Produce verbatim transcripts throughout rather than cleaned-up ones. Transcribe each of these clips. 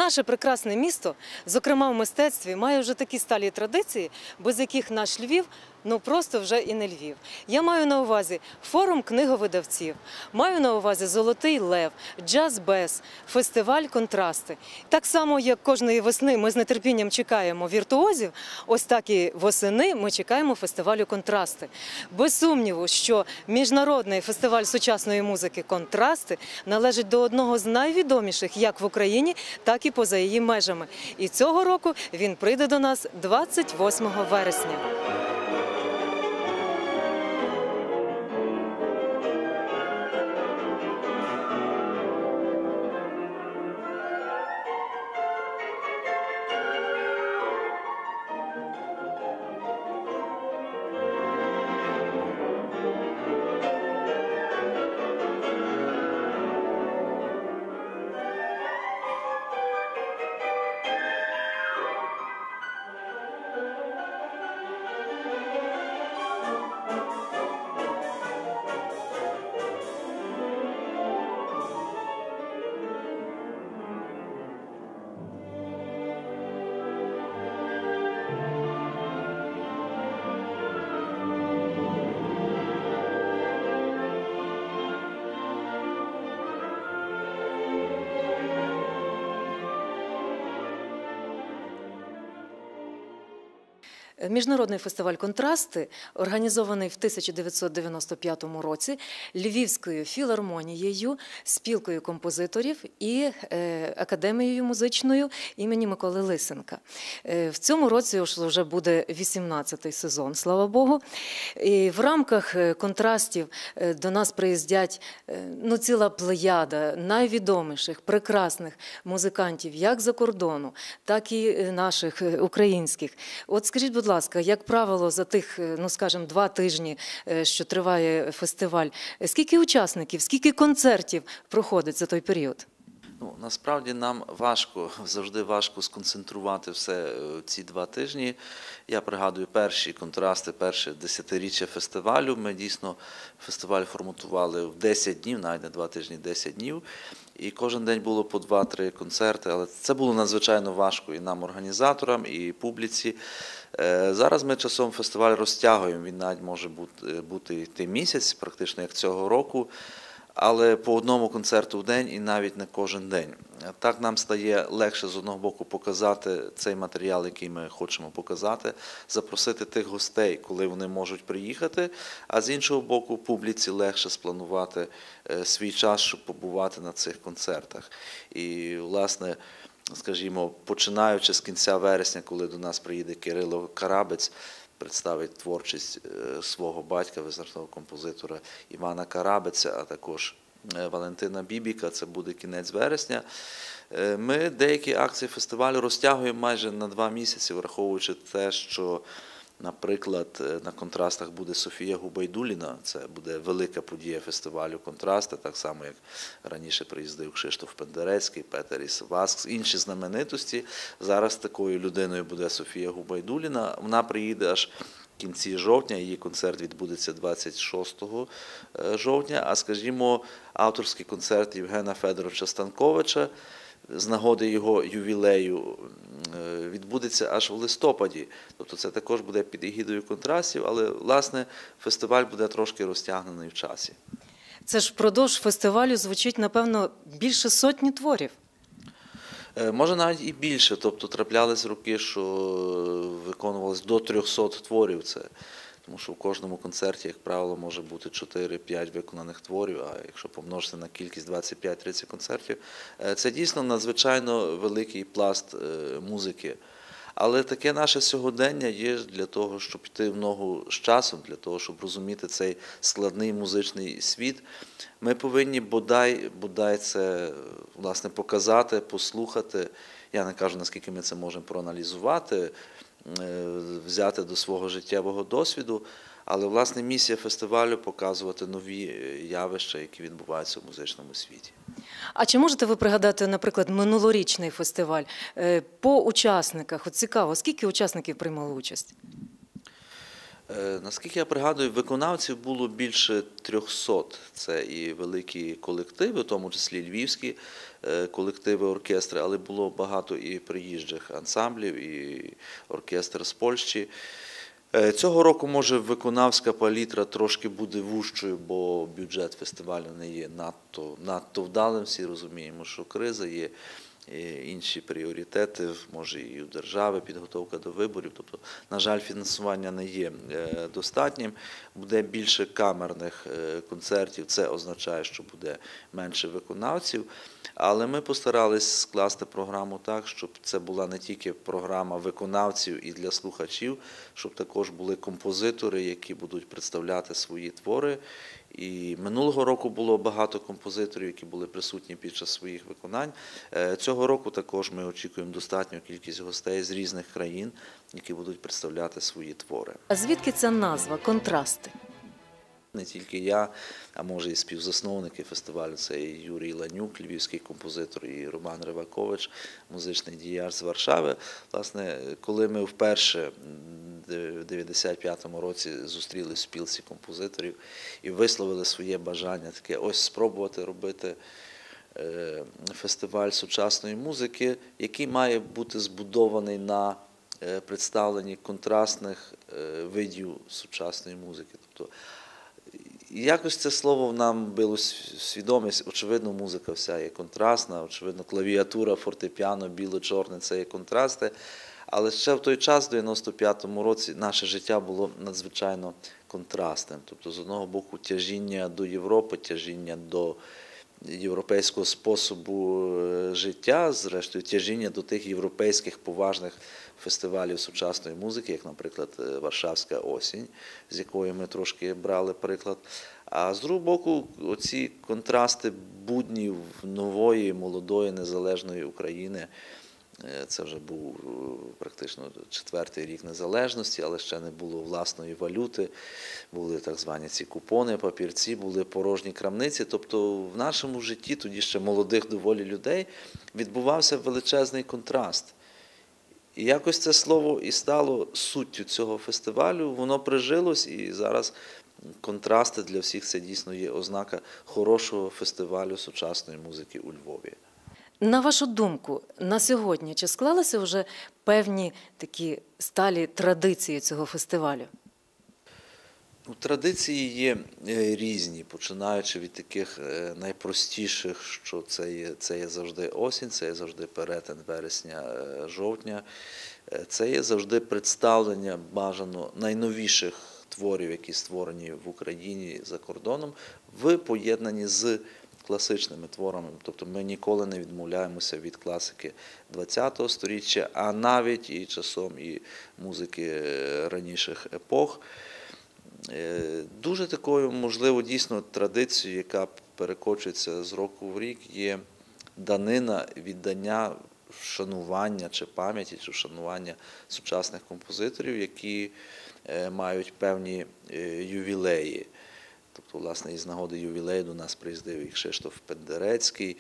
Наше прекрасне місто, зокрема в мистецтві, має вже такі сталі традиції, без яких наш Львів ну просто вже і не Львів. Я маю на увазі форум книговидавців, маю на увазі «Золотий лев», «Джаз-без», фестиваль «Контрасти». Так само, як кожної весни ми з нетерпінням чекаємо віртуозів, ось так і восени ми чекаємо фестивалю «Контрасти». Без сумніву, що міжнародний фестиваль сучасної музики «Контрасти» належить до одного з найвідоміших як в Україні, так і поза її межами. І цього року він прийде до нас двадцять восьмого вересня. Міжнародний фестиваль «Контрасти» організований в тисяча дев'ятсот дев'яносто п'ятому році Львівською філармонією, спілкою композиторів і е, академією музичною імені Миколи Лисенка. Е, в цьому році вже буде вісімнадцятий сезон, слава Богу. І в рамках «Контрастів» до нас приїздять ну, ціла плеяда найвідоміших, прекрасних музикантів як за кордону, так і наших українських. От скажіть, будь ласка, як правило, за тих, ну скажімо, два тижні, що триває фестиваль, скільки учасників, скільки концертів проходить за той період? Ну, насправді нам важко, завжди важко сконцентрувати все ці два тижні. Я пригадую перші контрасти, перше десятиріччя фестивалю. Ми дійсно фестиваль форматували в десять днів, навіть не два тижні, десять днів. І кожен день було по два-три концерти, але це було надзвичайно важко і нам, організаторам, і публіці. Зараз ми часом фестиваль розтягуємо, він навіть може бути, бути йти місяць, практично як цього року, але по одному концерту в день і навіть не кожен день. Так нам стає легше з одного боку показати цей матеріал, який ми хочемо показати, запросити тих гостей, коли вони можуть приїхати, а з іншого боку публіці легше спланувати свій час, щоб побувати на цих концертах. І, власне, скажімо, починаючи з кінця вересня, коли до нас приїде Кирило Карабець, представить творчість свого батька, визначного композитора Івана Карабеця, а також Валентина Бібіка, це буде кінець вересня. Ми деякі акції фестивалю розтягуємо майже на два місяці, враховуючи те, що, наприклад, на контрастах буде Софія Губайдуліна, це буде велика подія фестивалю «Контрасти», так само, як раніше приїздив Кшиштоф Пендерецький, Петер Васкс, інші знаменитості. Зараз такою людиною буде Софія Губайдуліна. Вона приїде аж в кінці жовтня, її концерт відбудеться двадцять шостого жовтня, а, скажімо, авторський концерт Євгена Федоровича Станковича з нагоди його ювілею відбудеться аж в листопаді. Тобто це також буде під егідою контрастів, але, власне, фестиваль буде трошки розтягнений в часі. Це ж впродовж фестивалю звучить, напевно, більше сотні творів. Може навіть і більше, тобто траплялись роки, що виконувалось до трьохсот творів. Це, тому що в кожному концерті, як правило, може бути чотири-п'ять виконаних творів, а якщо помножити на кількість двадцять п'ять-тридцять концертів, це дійсно надзвичайно великий пласт музики. Але таке наше сьогодення є для того, щоб йти в ногу з часом, для того, щоб розуміти цей складний музичний світ. Ми повинні бодай, бодай це, власне, показати, послухати. Я не кажу, наскільки ми це можемо проаналізувати, взяти до свого життєвого досвіду, але, власне, місія фестивалю – показувати нові явища, які відбуваються в музичному світі. А чи можете ви пригадати, наприклад, минулорічний фестиваль по учасниках? От цікаво, скільки учасників приймали участь? Е, Наскільки я пригадую, виконавців було більше трьохсот. Це і великі колективи, в тому числі львівські е, колективи, оркестри, але було багато і приїжджих ансамблів, і оркестр з Польщі. Е, Цього року, може, виконавська палітра трошки буде вужчою, бо бюджет фестивалю не є надто, надто вдалим. Всі розуміємо, що криза є. Інші пріоритети, може і у держави, підготовка до виборів. Тобто, на жаль, фінансування не є достатнім. Буде більше камерних концертів, це означає, що буде менше виконавців. Але ми постарались скласти програму так, щоб це була не тільки програма виконавців і для слухачів, щоб також були композитори, які будуть представляти свої твори. І минулого року було багато композиторів, які були присутні під час своїх виконань. Цього року також ми очікуємо достатню кількість гостей з різних країн, які будуть представляти свої твори. А звідки ця назва «Контрасти»? Не тільки я, а може і співзасновники фестивалю, це і Юрій Ланюк, львівський композитор, і Роман Ривакович, музичний діяч з Варшави. Власне, коли ми вперше в дев'яносто п'ятому році зустрілися в спілці композиторів і висловили своє бажання таке ось спробувати робити фестиваль сучасної музики, який має бути збудований на представленні контрастних видів сучасної музики. Тобто, і якось це слово нам било свідомість. Очевидно, музика вся є контрастна, очевидно, клавіатура, фортепіано, біло-чорне – це є контрасти. Але ще в той час, в дев'яносто п'ятому році, наше життя було надзвичайно контрастним. Тобто, з одного боку, тяжіння до Європи, тяжіння до європейського способу життя, зрештою, тяжіння до тих європейських поважних фестивалів сучасної музики, як, наприклад, Варшавська осінь, з якої ми трошки брали приклад. А з другого боку, оці контрасти буднів нової, молодої, незалежної України. Це вже був практично четвертий рік незалежності, але ще не було власної валюти, були так звані ці купони, папірці, були порожні крамниці. Тобто в нашому житті, тоді ще молодих доволі людей, відбувався величезний контраст. І якось це слово і стало суттю цього фестивалю, воно прижилось, і зараз контрасти для всіх – це дійсно є ознака хорошого фестивалю сучасної музики у Львові. На вашу думку, на сьогодні чи склалися вже певні такі сталі традиції цього фестивалю? Традиції є різні, починаючи від таких найпростіших, що це є, це є завжди осінь, це є завжди перетин вересня-жовтня, це є завжди представлення бажано найновіших творів, які створені в Україні за кордоном, в поєднанні з класичними творами. Тобто ми ніколи не відмовляємося від класики ХХ століття, а навіть і часом і музики раніших епох. Дуже такою, можливо, дійсно традицією, яка перекочується з року в рік, є данина, віддання, вшанування чи пам'яті, чи вшанування сучасних композиторів, які мають певні ювілеї. Тобто, власне, із нагоди ювілею до нас приїздив і Кшиштоф Пендерецький,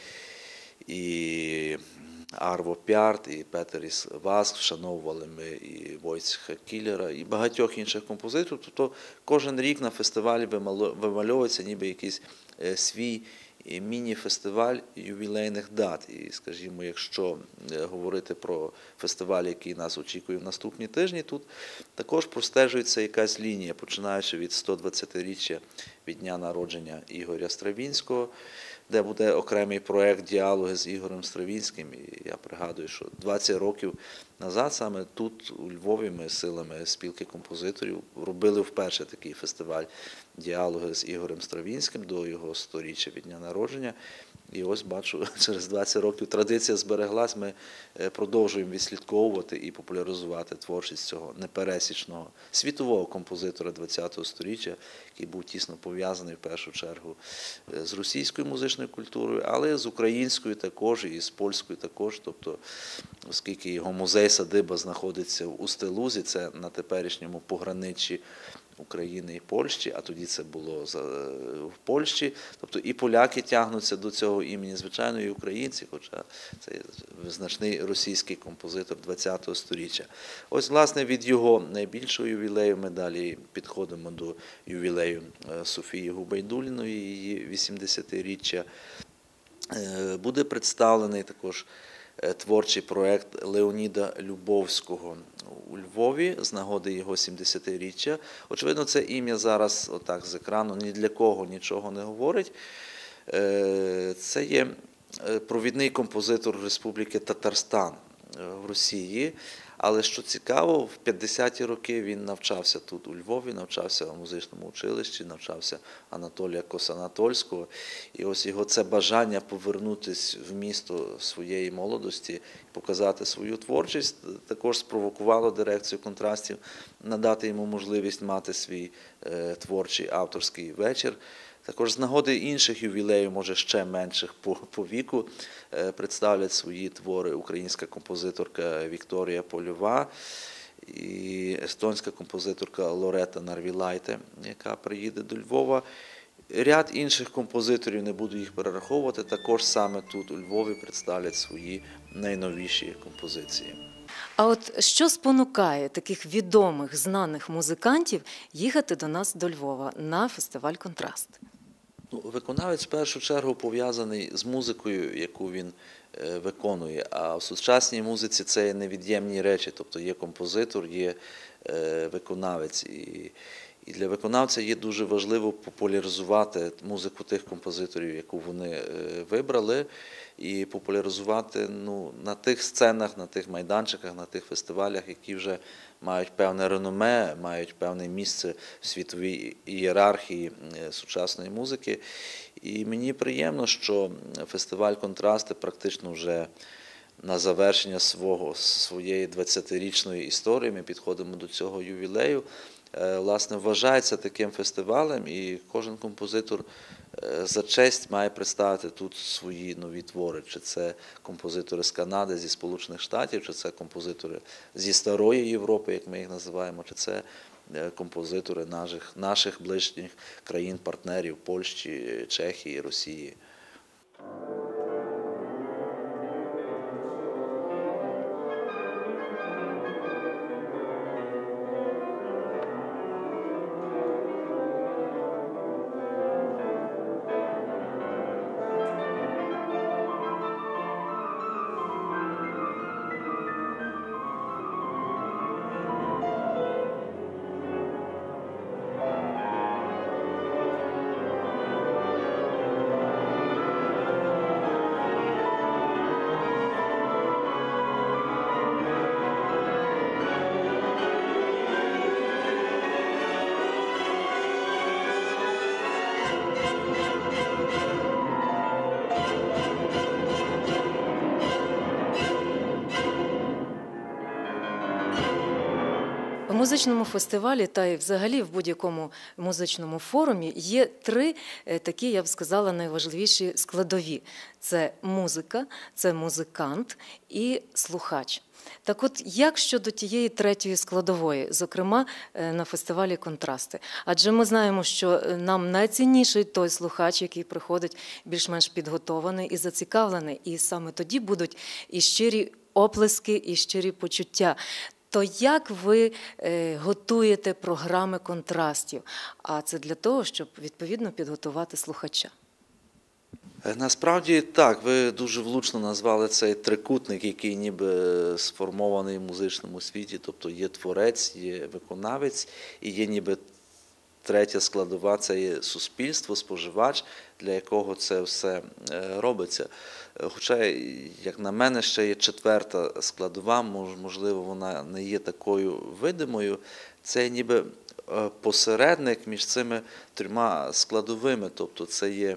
і Арво Пярт, і Петер із Васк, вшановували ми і Войцеха Кіллера, і багатьох інших композиторів. Тобто кожен рік на фестивалі вимальовується ніби якийсь свій міні-фестиваль ювілейних дат. І, скажімо, якщо говорити про фестиваль, який нас очікує в наступні тижні, тут також простежується якась лінія, починаючи від сто двадцятиріччя від дня народження Ігоря Стравінського, де буде окремий проєкт «Діалоги з Ігорем Стравінським». І я пригадую, що двадцять років назад саме тут, у Львові, ми силами спілки композиторів робили вперше такий фестиваль «Діалоги з Ігорем Стравінським» до його сторіччя від дня народження. І ось бачу, через двадцять років традиція збереглась, ми продовжуємо відслідковувати і популяризувати творчість цього непересічного світового композитора ХХ століття, який був тісно пов'язаний в першу чергу з російською музичною культурою, але з українською також і з польською також. Тобто, оскільки його музей-садиба знаходиться в Устилузі, це на теперішньому пограниччі України і Польщі, а тоді це було в Польщі. Тобто і поляки тягнуться до цього імені, звичайно, і українці, хоча це визначний російський композитор ХХ століття. Ось, власне, від його найбільшого ювілею ми далі підходимо до ювілею Софії Губайдуліної, її вісімдесятиріччя. Буде представлений також творчий проєкт Леоніда Любовського у Львові з нагоди його сімдесятиріччя. Очевидно, це ім'я зараз отак з екрану ні для кого нічого не говорить. Це є провідний композитор Республіки Татарстан в Росії. Але що цікаво, в п'ятдесяті роки він навчався тут у Львові, навчався в музичному училищі, навчався Анатолія Косанатольського. І ось його це бажання повернутися в місто своєї молодості, показати свою творчість, також спровокувало дирекцію контрастів надати йому можливість мати свій творчий авторський вечір. Також з нагоди інших ювілеїв, може ще менших по, по віку, представлять свої твори українська композиторка Вікторія Польова і естонська композиторка Лорета Нарвілайте, яка приїде до Львова. Ряд інших композиторів, не буду їх перераховувати, також саме тут у Львові представлять свої найновіші композиції. А от що спонукає таких відомих, знаних музикантів їхати до нас до Львова на фестиваль «Контраст»? Ну, виконавець в першу чергу пов'язаний з музикою, яку він е, виконує, а в сучасній музиці це є невід'ємні речі, тобто є композитор, є е, виконавець. І, і для виконавця є дуже важливо популяризувати музику тих композиторів, яку вони е, вибрали, і популяризувати ну, на тих сценах, на тих майданчиках, на тих фестивалях, які вже мають певне реноме, мають певне місце в світовій ієрархії сучасної музики. І мені приємно, що фестиваль «Контрасти» практично вже на завершення свого, своєї двадцятирічної історії, ми підходимо до цього ювілею, власне, вважається таким фестивалем, і кожен композитор за честь має представити тут свої нові твори. Чи це композитори з Канади, зі Сполучених Штатів, чи це композитори зі Старої Європи, як ми їх називаємо, чи це композитори наших, наших ближніх країн-партнерів Польщі, Чехії, Росії. У музичному фестивалі та й взагалі в будь-якому музичному форумі є три такі, я б сказала, найважливіші складові. Це музика, це музикант і слухач. Так от, як щодо тієї третьої складової, зокрема на фестивалі «Контрасти»? Адже ми знаємо, що нам найцінніший той слухач, який приходить більш-менш підготований і зацікавлений, і саме тоді будуть і щирі оплески, і щирі почуття. То як ви е, готуєте програми контрастів? А це для того, щоб відповідно підготувати слухача. Насправді так, ви дуже влучно назвали цей трикутник, який ніби сформований в музичному світі. Тобто є творець, є виконавець і є ніби третя складова – це є суспільство, споживач, для якого це все робиться. Хоча, як на мене, ще є четверта складова, можливо, вона не є такою видимою. Це ніби посередник між цими трьома складовими. Тобто це є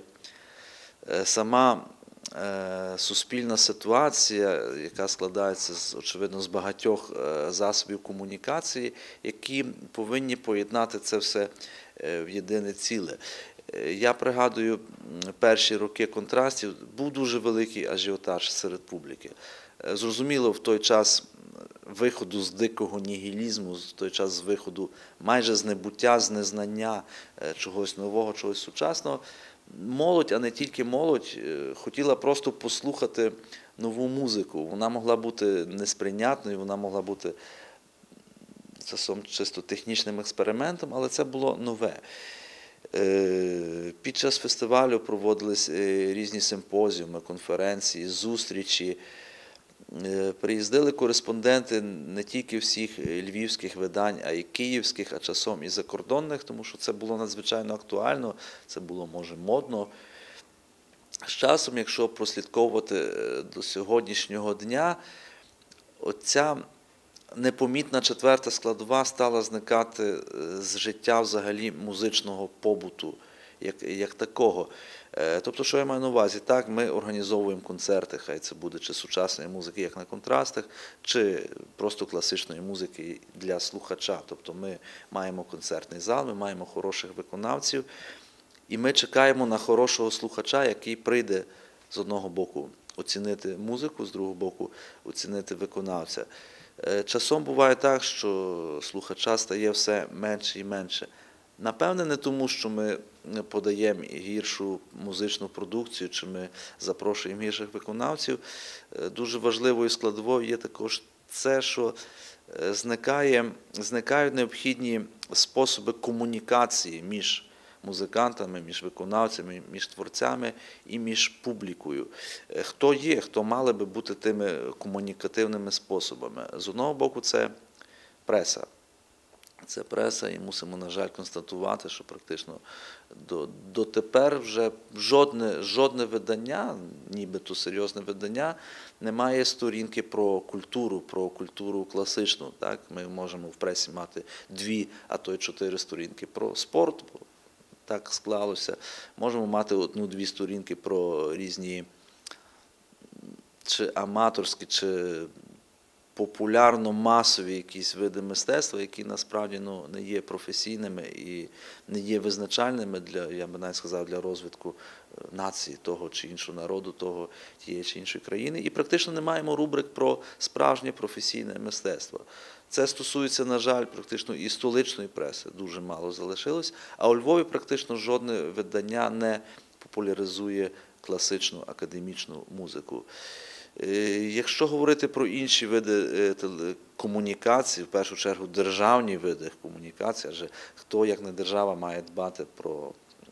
сама суспільна ситуація, яка складається, очевидно, з багатьох засобів комунікації, які повинні поєднати це все в єдине ціле. Я пригадую, перші роки контрастів був дуже великий ажіотаж серед публіки. Зрозуміло, в той час виходу з дикого нігілізму, в той час з виходу майже з небуття, з незнання чогось нового, чогось сучасного, молодь, а не тільки молодь, хотіла просто послухати нову музику. Вона могла бути несприйнятною, вона могла бути часом чисто технічним експериментом, але це було нове. Під час фестивалю проводились різні симпозіуми, конференції, зустрічі. Приїздили кореспонденти не тільки всіх львівських видань, а й київських, а часом і закордонних, тому що це було надзвичайно актуально, це було, може, модно. З часом, якщо прослідковувати до сьогоднішнього дня, оця непомітна четверта складова стала зникати з життя взагалі музичного побуту, як, як такого. Тобто, що я маю на увазі? Так, ми організовуємо концерти, хай це буде чи сучасної музики, як на контрастах, чи просто класичної музики для слухача. Тобто ми маємо концертний зал, ми маємо хороших виконавців, і ми чекаємо на хорошого слухача, який прийде з одного боку оцінити музику, з другого боку оцінити виконавця. Часом буває так, що слухача стає все менше і менше. Напевне, не тому, що ми подаємо гіршу музичну продукцію, чи ми запрошуємо гірших виконавців. Дуже важливою складовою є також це, що зникає, зникають необхідні способи комунікації між музикантами, між виконавцями, між творцями і між публікою. Хто є, хто мали би бути тими комунікативними способами? З одного боку, це преса. Це преса, і мусимо, на жаль, констатувати, що практично до, дотепер вже жодне, жодне видання, нібито серйозне видання, не має сторінки про культуру, про культуру класичну. Так? Ми можемо в пресі мати дві, а то й чотири сторінки про спорт, так склалося. Можемо мати одну-дві сторінки про різні чи аматорські, чи популярно-масові якісь види мистецтва, які насправді ну, не є професійними і не є визначальними для, я би навіть сказав, для розвитку нації того чи іншого народу, того тієї чи іншої країни. І практично не маємо рубрик про справжнє професійне мистецтво. Це стосується, на жаль, практично і столичної преси, дуже мало залишилось, а у Львові практично жодне видання не популяризує класичну академічну музику. Якщо говорити про інші види комунікації, в першу чергу державні види комунікації, адже хто, як не держава, має дбати про,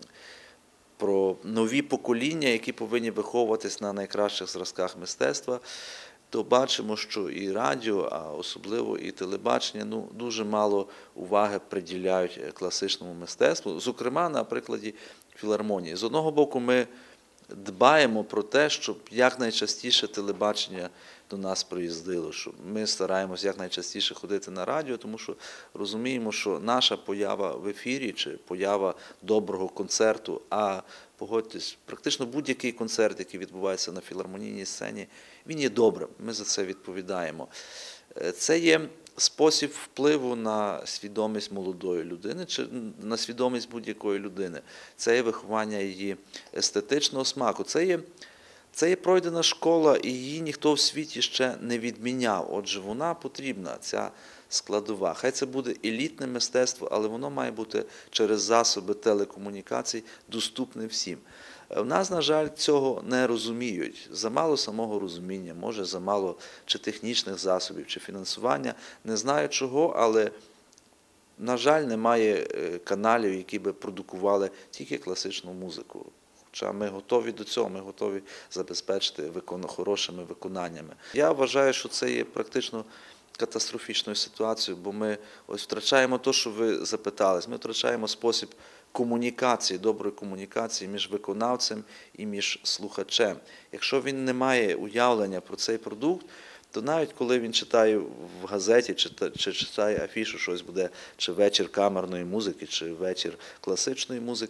про нові покоління, які повинні виховуватись на найкращих зразках мистецтва, то бачимо, що і радіо, а особливо і телебачення, ну, дуже мало уваги приділяють класичному мистецтву, зокрема на прикладі філармонії. З одного боку, ми дбаємо про те, щоб якнайчастіше телебачення до нас приїздило, що ми стараємося якнайчастіше ходити на радіо, тому що розуміємо, що наша поява в ефірі чи поява доброго концерту, а погодьтесь, практично будь-який концерт, який відбувається на філармонійній сцені, він є добрим, ми за це відповідаємо. Це є спосіб впливу на свідомість молодої людини чи на свідомість будь-якої людини. Це є виховання її естетичного смаку. Це є, це є пройдена школа, і її ніхто в світі ще не відміняв. Отже, вона потрібна, ця складова. Хай це буде елітне мистецтво, але воно має бути через засоби телекомунікацій доступне всім. В нас, на жаль, цього не розуміють. Замало самого розуміння, може замало чи технічних засобів, чи фінансування. Не знаю чого, але, на жаль, немає каналів, які би продукували тільки класичну музику. Хоча ми готові до цього, ми готові забезпечити викон... хорошими виконаннями. Я вважаю, що це є практично катастрофічною ситуацією, бо ми ось втрачаємо те, що ви запитались, ми втрачаємо спосіб комунікації, доброї комунікації між виконавцем і між слухачем. Якщо він не має уявлення про цей продукт, то навіть коли він читає в газеті, чи, чи читає афішу, щось буде, чи вечір камерної музики, чи вечір класичної музики,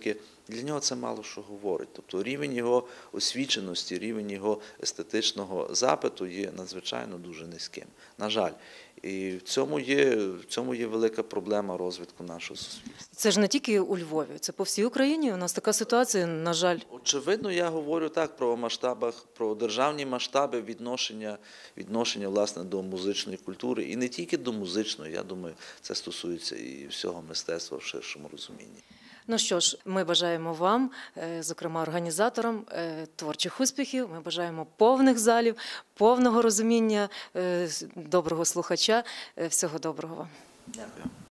для нього це мало що говорить. Тобто рівень його освіченості, рівень його естетичного запиту є надзвичайно дуже низьким. На жаль. І в цьому є, в цьому є велика проблема розвитку нашого суспільства. Це ж не тільки у Львові, це по всій Україні. У нас така ситуація, на жаль. Очевидно, я говорю так про масштабах, про державні масштаби відношення, відношення власне до музичної культури. І не тільки до музичної, я думаю, це стосується і всього мистецтва в ширшому розумінні. Ну що ж, ми бажаємо вам, е, зокрема організаторам, е, творчих успіхів. Ми бажаємо повних залів, повного розуміння, е, доброго слухача. Е, Всього доброго вам. Дякую.